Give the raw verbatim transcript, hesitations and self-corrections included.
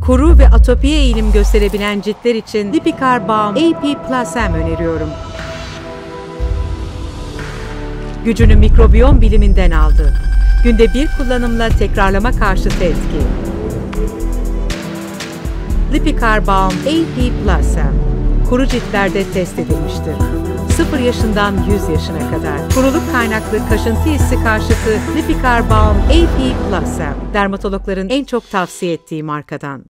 Kuru ve atopiye eğilim gösterebilen ciltler için Lipikar Balm A P Plus M öneriyorum. Gücünü mikrobiyom biliminden aldı. Günde bir kullanımla tekrarlama karşıtı etki. Lipikar Balm A P Plus M, kuru ciltlerde test edilmiştir. sıfır yaşından yüz yaşına kadar. Kuruluk kaynaklı kaşıntı hissi karşıtı Lipikar Balm A P Plus M, dermatologların en çok tavsiye ettiği markadan.